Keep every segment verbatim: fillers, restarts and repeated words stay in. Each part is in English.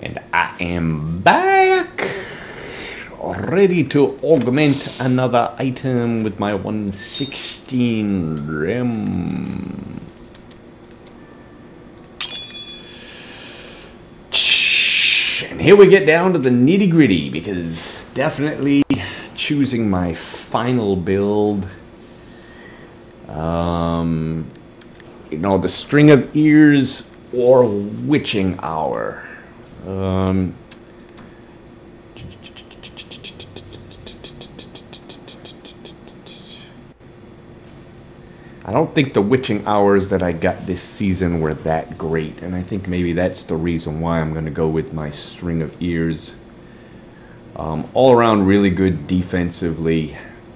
And I am back, ready to augment another item with my one sixteen RAM. And here we get down to the nitty gritty, because definitely choosing my final build, um, you know, the string of ears or witching hour. Um, I don't think the witching hours that I got this season were that great, and I think maybe that's the reason why I'm going to go with my string of ears. Um, all around really good defensively.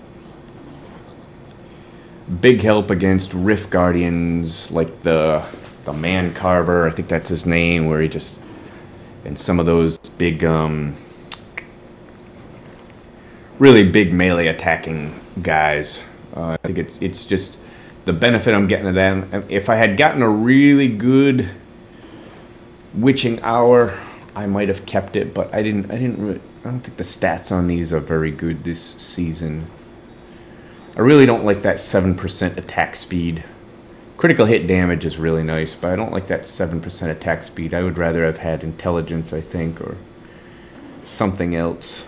Big help against Rift Guardians, like the the Man Carver, I think that's his name, where he just, and some of those big, um, really big melee attacking guys. Uh, I think it's it's just the benefit I'm getting of them. If I had gotten a really good witching hour, I might have kept it, but I didn't. I didn't. Really, I don't think the stats on these are very good this season. I really don't like that seven percent attack speed. Critical hit damage is really nice, but I don't like that seven percent attack speed. I would rather have had intelligence, I think, or something else.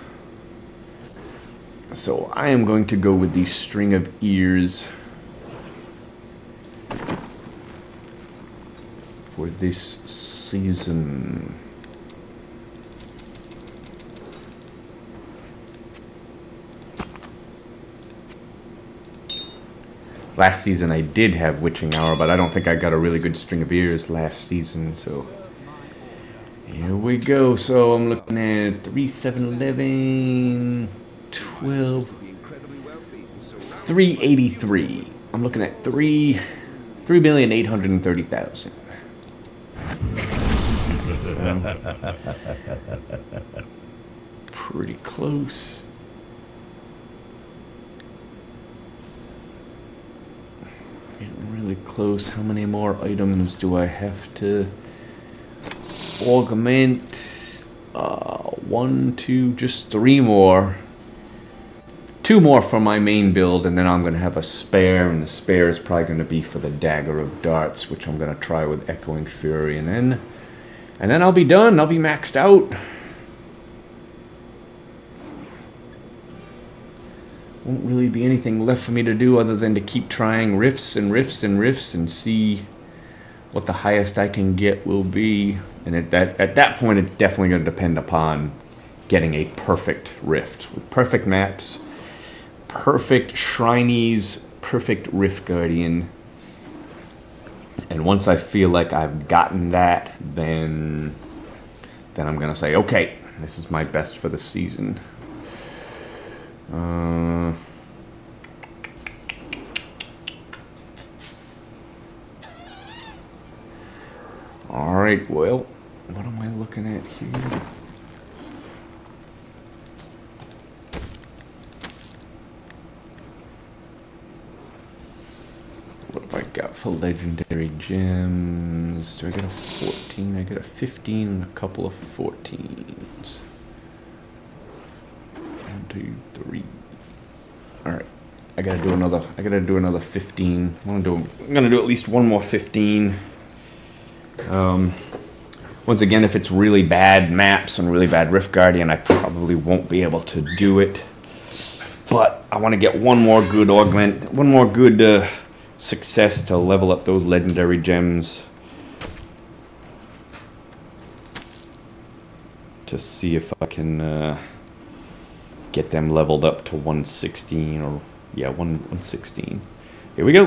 So I am going to go with the string of ears for this season. Last season I did have Witching Hour, but I don't think I got a really good string of ears last season, so here we go. So I'm looking at three, seven, eleven, twelve, three eighty-three. I'm looking at three, three million eight hundred and thirty thousand. Um, pretty close. Getting really close. How many more items do I have to augment? Uh, one, two, just three more. Two more for my main build, and then I'm going to have a spare, and the spare is probably going to be for the Dagger of Darts, which I'm going to try with Echoing Fury, and then, and then I'll be done. I'll be maxed out. Won't really be anything left for me to do other than to keep trying rifts and rifts and rifts and see what the highest I can get will be. And at that at that point, it's definitely going to depend upon getting a perfect rift with perfect maps, perfect shrinies, perfect Rift Guardian. And once I feel like I've gotten that, then then I'm going to say, okay, this is my best for the season. Uh, all right, well, what am I looking at here? What have I got for legendary gems? Do I get a fourteen? I get a fifteen and a couple of fourteens. One, two, three. All right, I gotta do another. I gotta do another fifteen. I'm gonna do. I'm gonna do at least one more fifteen. Um, once again, if it's really bad maps and really bad Rift Guardian, I probably won't be able to do it. But I want to get one more good augment, one more good uh, success to level up those legendary gems. To see if I can. Uh, get them leveled up to one sixteen, or yeah, one one sixteen. Here we go.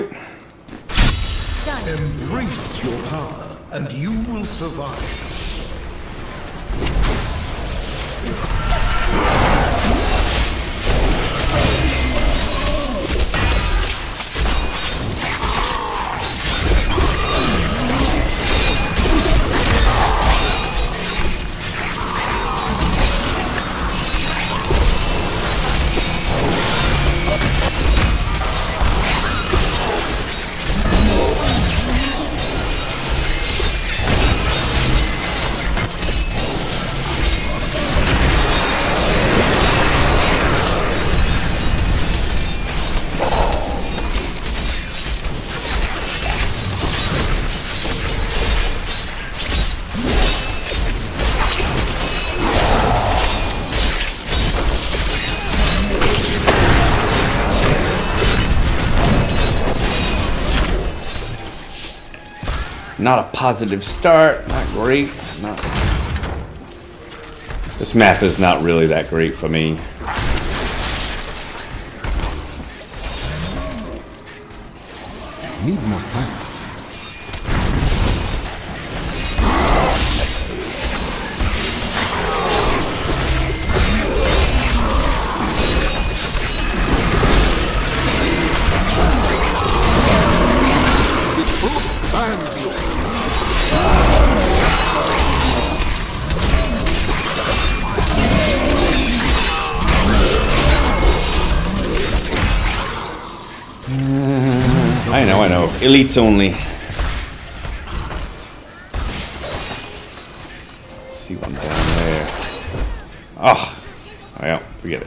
Embrace your power, and you will survive. Not a positive start. Not great. Not. This map is not really that great for me. Need more time. I know, I know. Elites only. See one down there. Oh, well, forget it.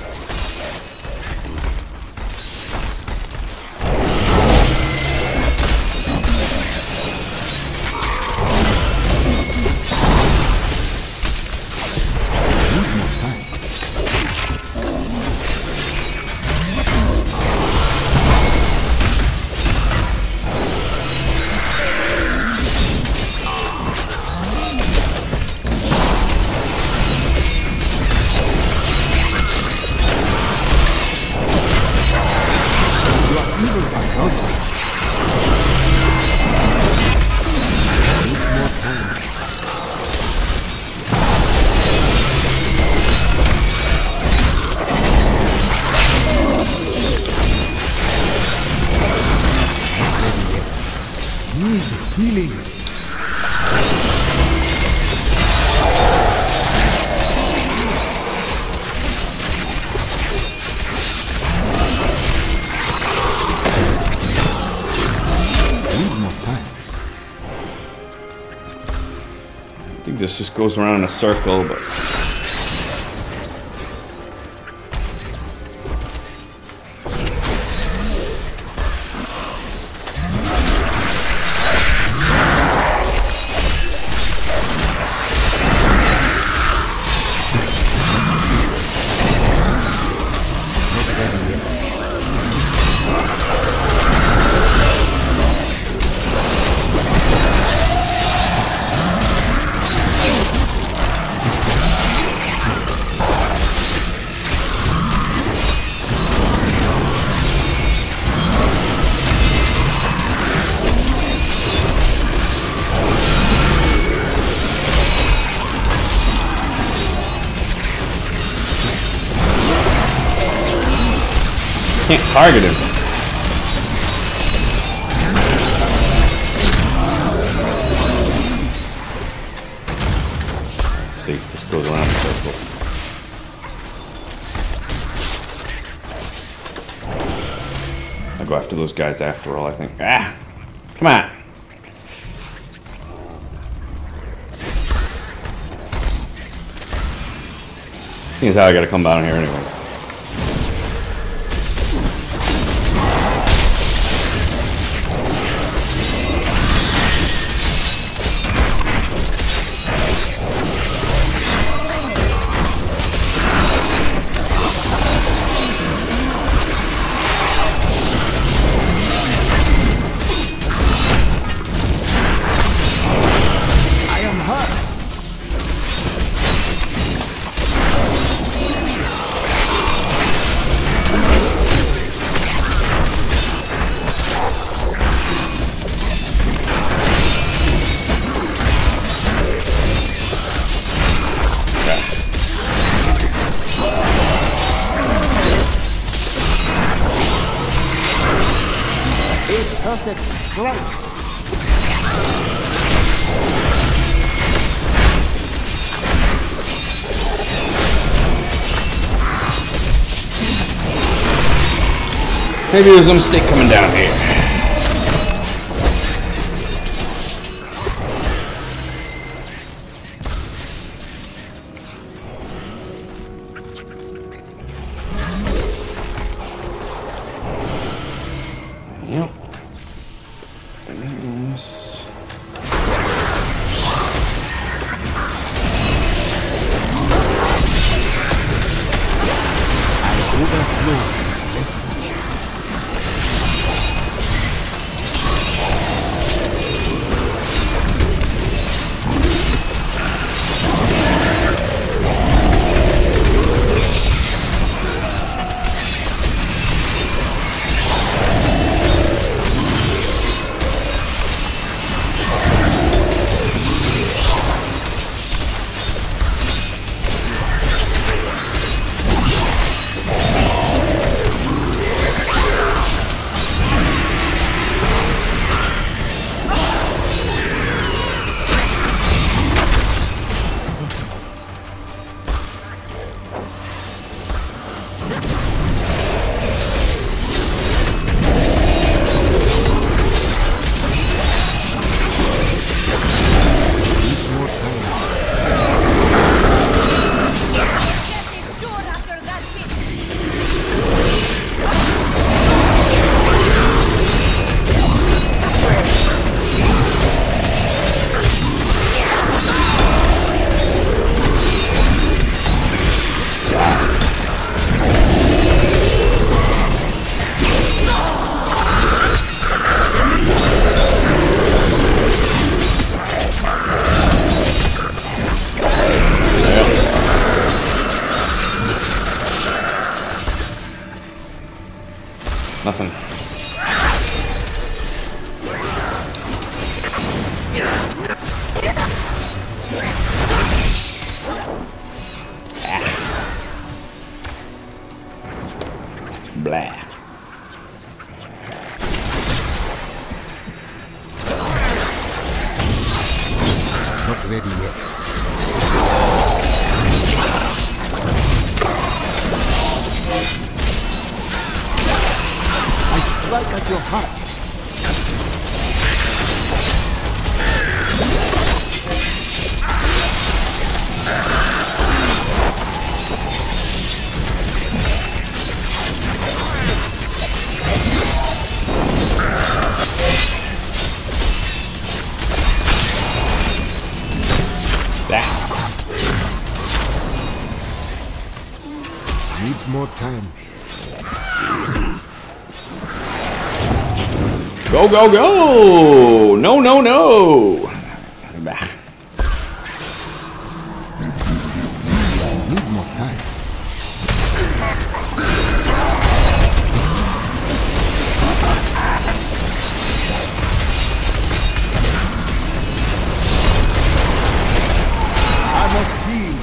Healing. Need more time. I think this just goes around in a circle, but can't target him. Let's see, this goes around the circle. I'll go after those guys after all, I think. Ah! Come on! Seeing as how I gotta come down here anyway. Perfect strike. Maybe it was a mistake coming down here. Yep. Nothing. Blah. Not ready yet. I strike at your heart. Needs more time. Go, go, go! No, no, no! Bah. Need more time. I must heal.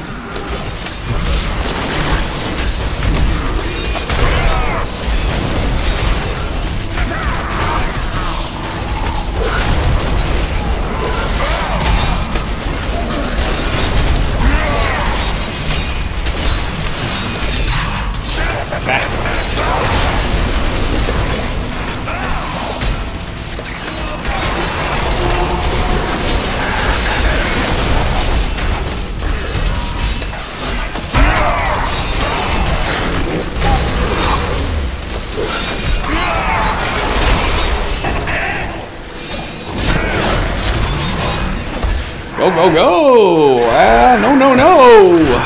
Go, go, go! Ah, no, no, no!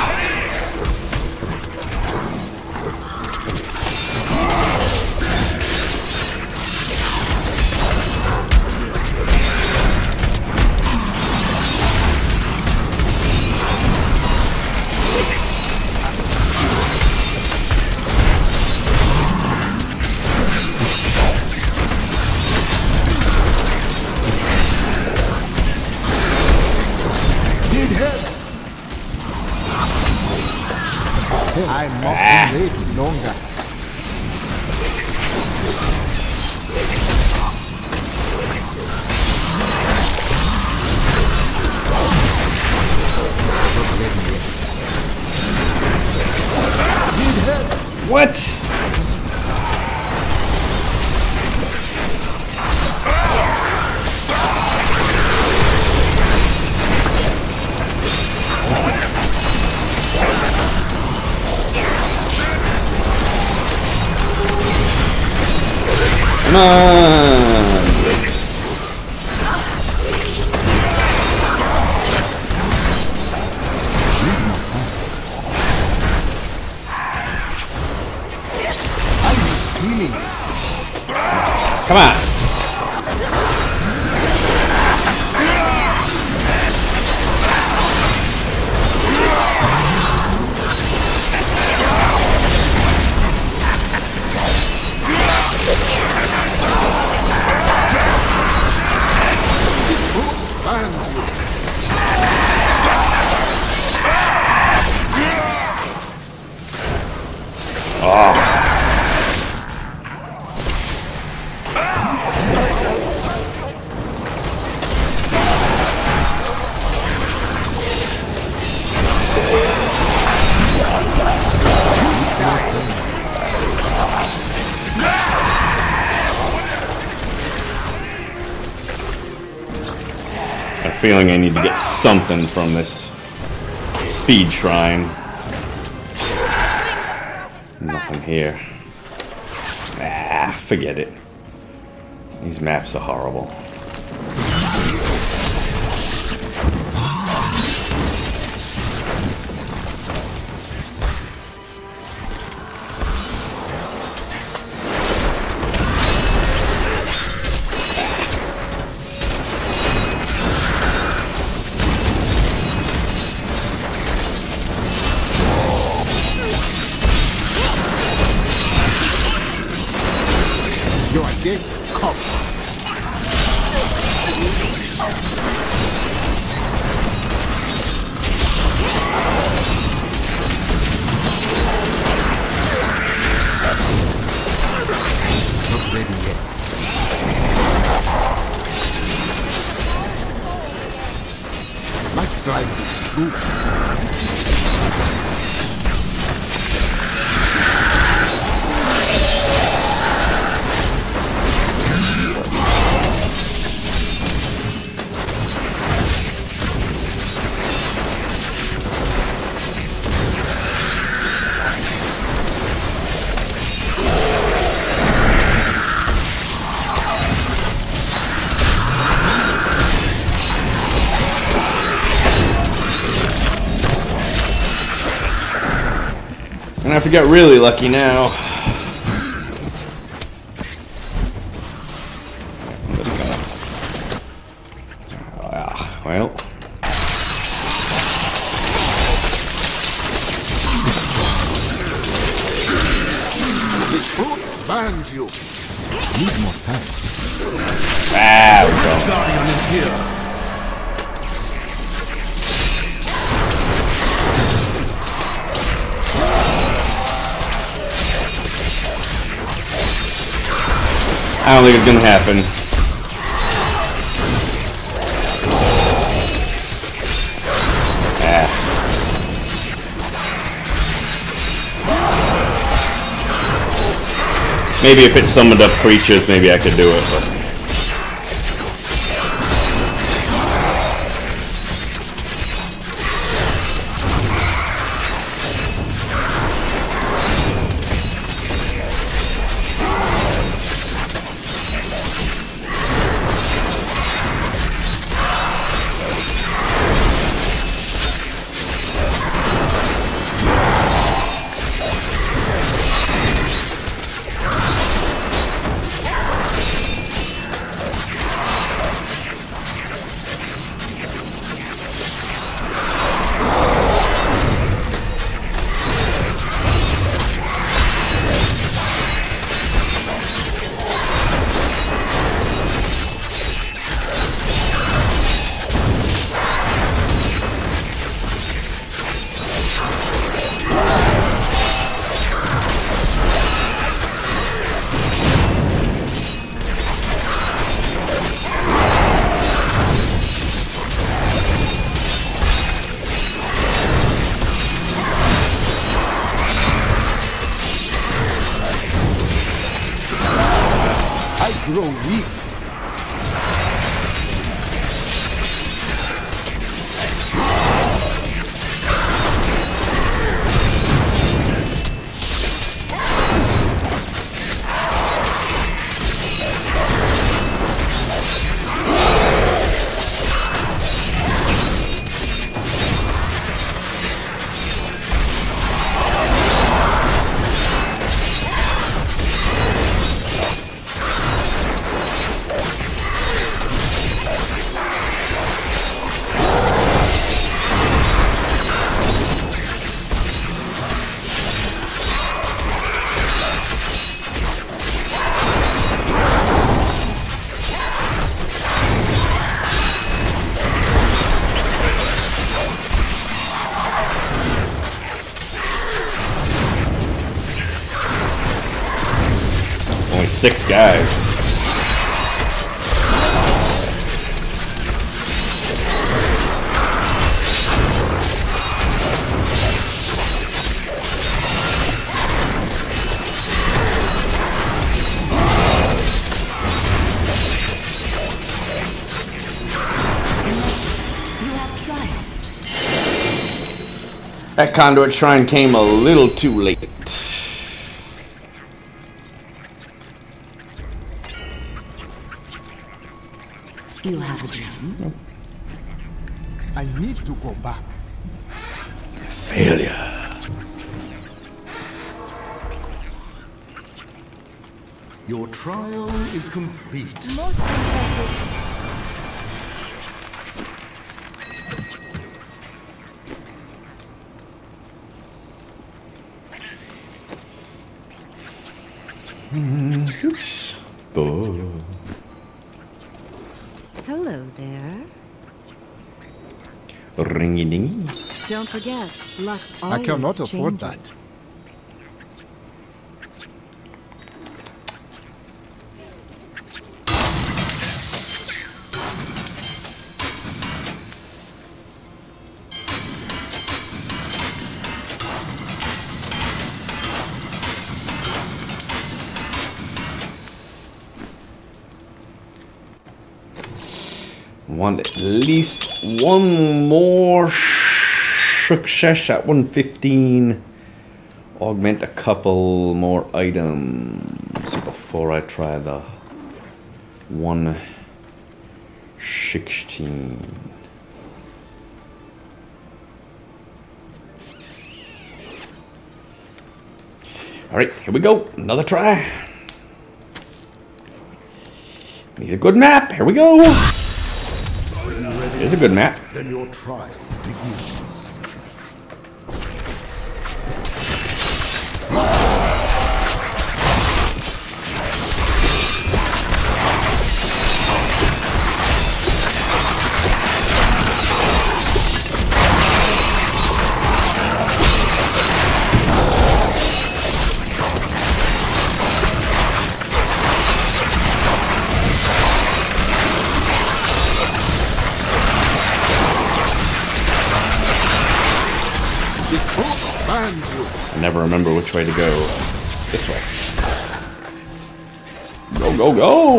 I'm not ah. wait longer. What? Come on! Come on! I have a feeling I need to get something from this speed shrine. Nothing here. Ah, forget it. These maps are horrible. is true. And I have to get really lucky now. Ah, well. The truth binds you. Need more time. Ah, we're going. Guardian is here. I don't think it's gonna happen. Ah. Maybe if it summoned up creatures, maybe I could do it, but Grow weak. only six guys. That conduit shrine came a little too late. You have a gem? I need to go back. Failure. Your trial is complete. Most impressive. Oops. Oh. Hello there. Ringy dingy. Don't forget, luck I always cannot afford changes. that. want at least one more success at one fifteen. Augment a couple more items before I try the one sixteen. Alright, here we go. Another try. Need a good map. Here we go. Here's a good map. Then your trial begins. I never remember which way to go. This way. Go, go, go!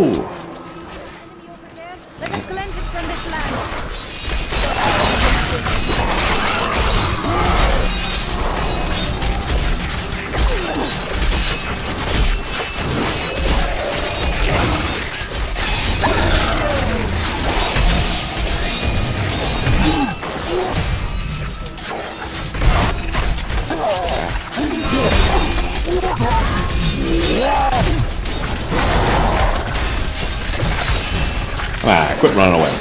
Let us cleanse it from this land. Ah, quit running away.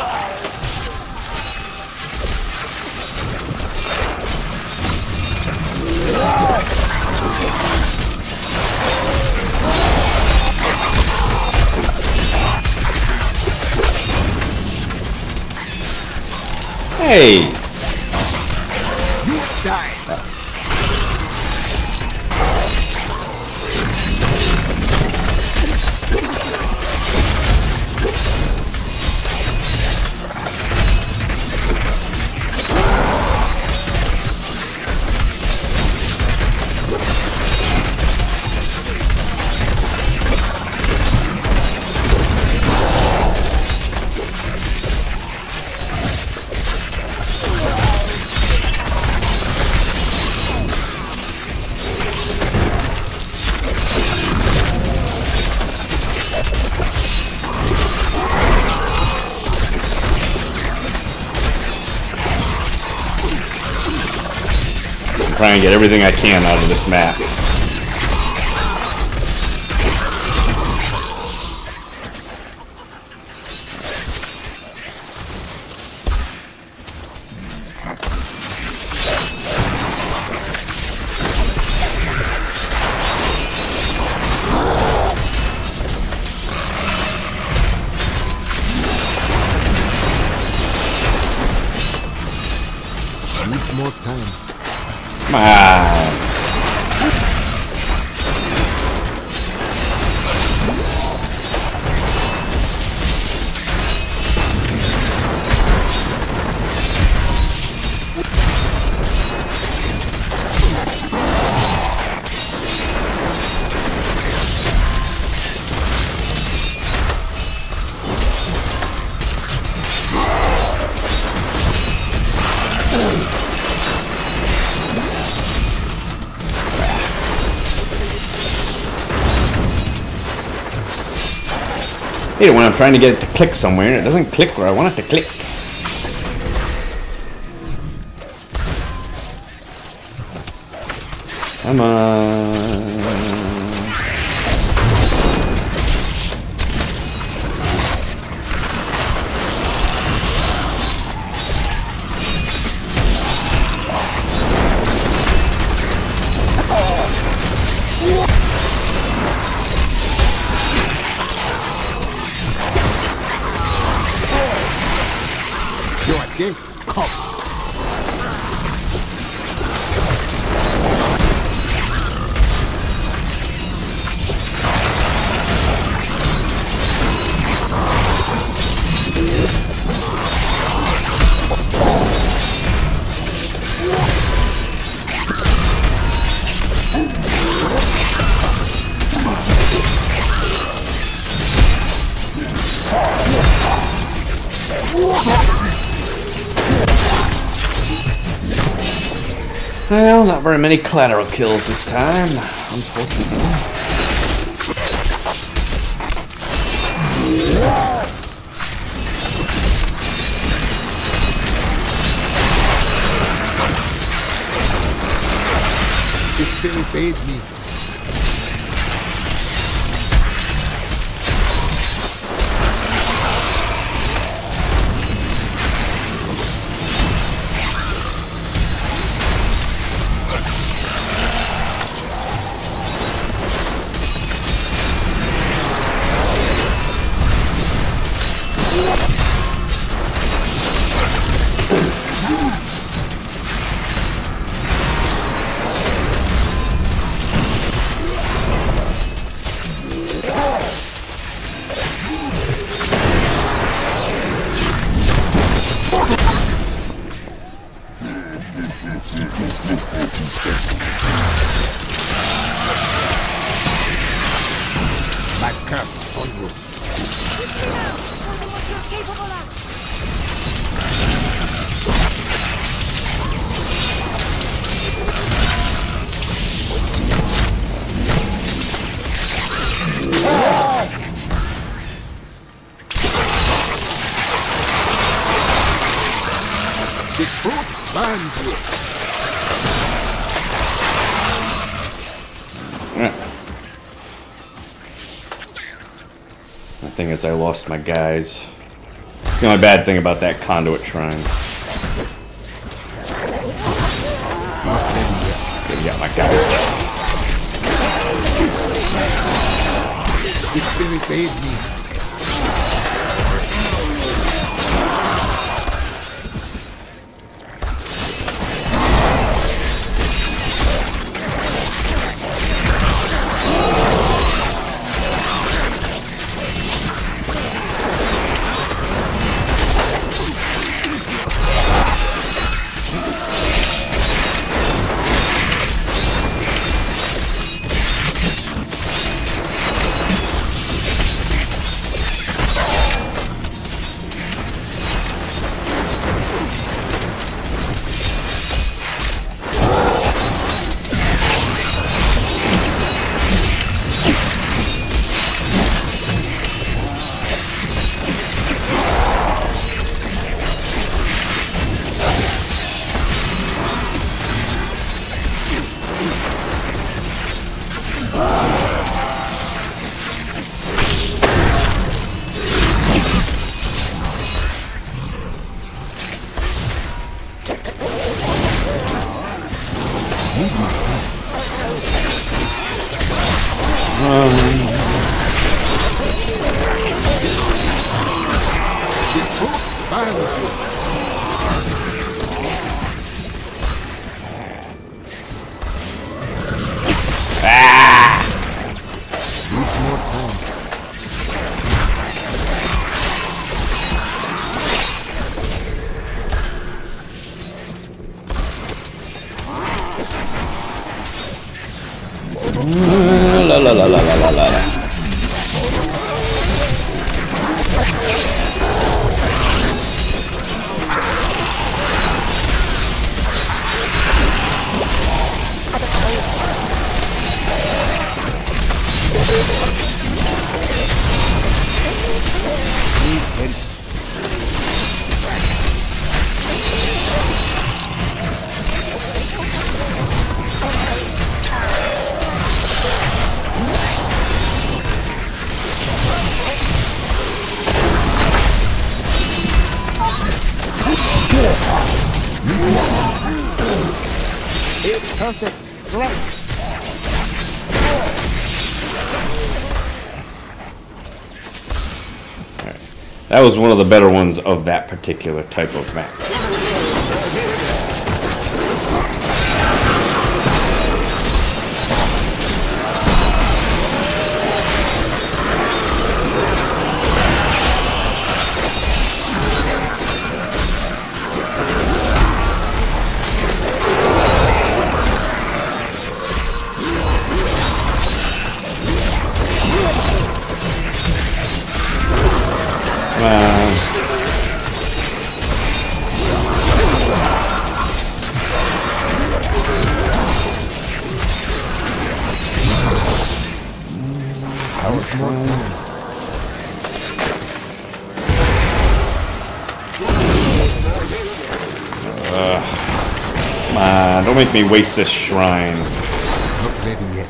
Hey! You die. Try and get everything I can out of this map. Need more time. Come on. I hate it when I'm trying to get it to click somewhere and it doesn't click where I want it to click. Come on. Okay, come. Well, not very many collateral kills this time, unfortunately. The spirits aid me. My cast onward. What you're capable of. The truth binds you. The thing is, I lost my guys. It's the only bad thing about that conduit shrine. Didn't get my guys. The spirits aid me. La la la la la la la. Perfect strike. That was one of the better ones of that particular type of map. more time. Uh, come on, don't make me waste this shrine. Not ready yet.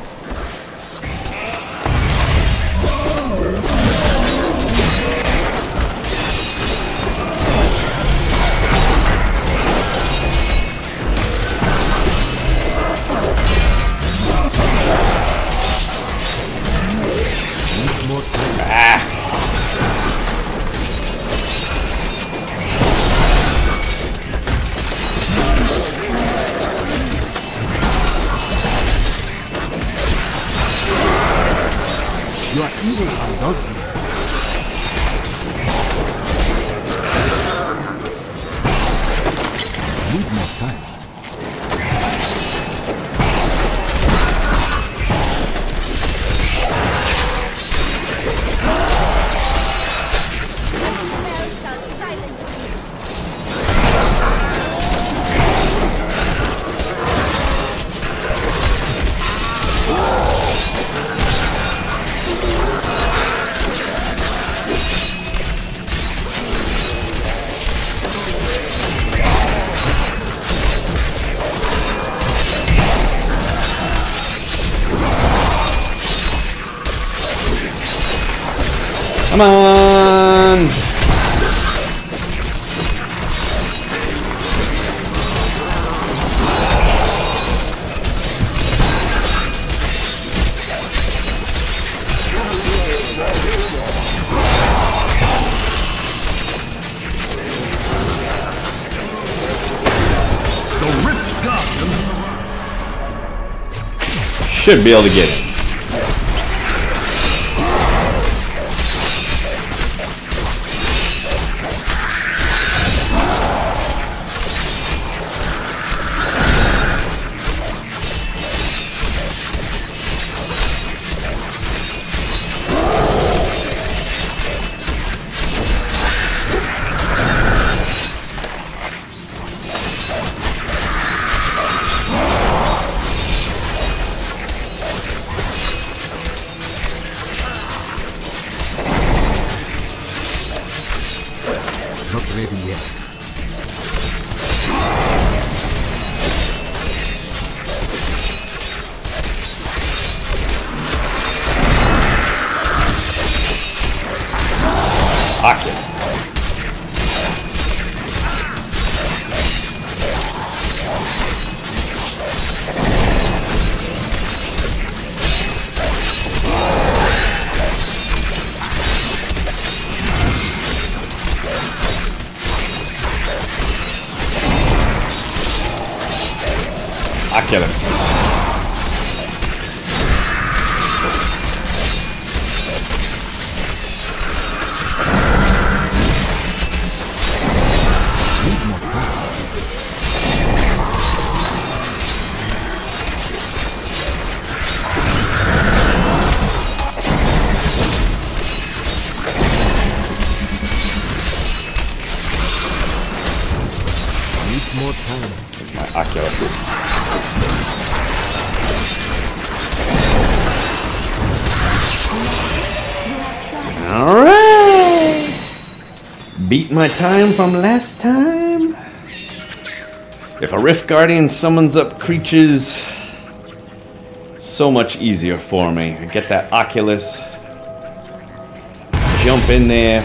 You are evil, does you? Need more time. Come on! The Rift Guardian has arrived. Should be able to get it. Not ready yet. Oculus. Oculus. Need more time. Needs more time. My Oculus. Alright! Beat my time from last time. If a Rift Guardian summons up creatures, so much easier for me. I get that Oculus. Jump in there.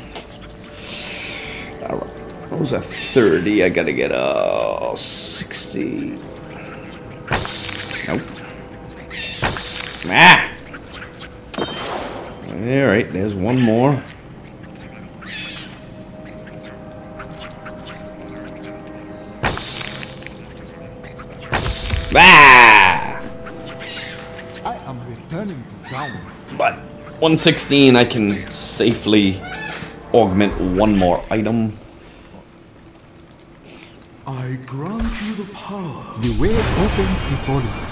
Alright. What was a thirty? I gotta get a sixty. Nope. Ah! Alright, there's one more. Ah! I am returning to town. But one sixteen, I can safely augment one more item. I grant you the power. The way opens before you.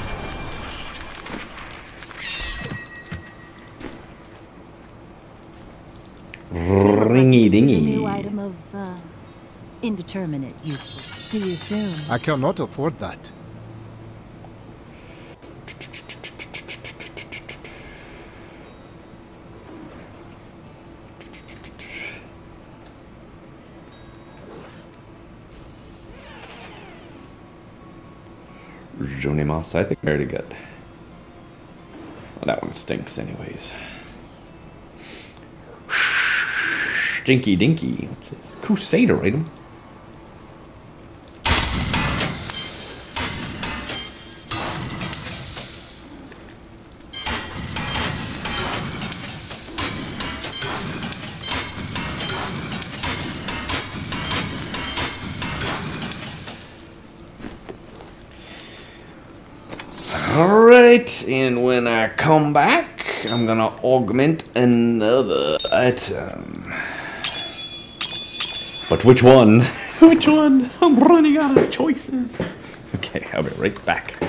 Ringy dingy. New item of uh, indeterminate useful. See you soon. I cannot afford that. Journeymas, I think very good. Well, that one stinks anyways. Stinky Dinky. What's this? Crusader item. Alright, and when I come back, I'm gonna augment another item. But which one? Which one? I'm running out of choices. Okay, I'll be right back.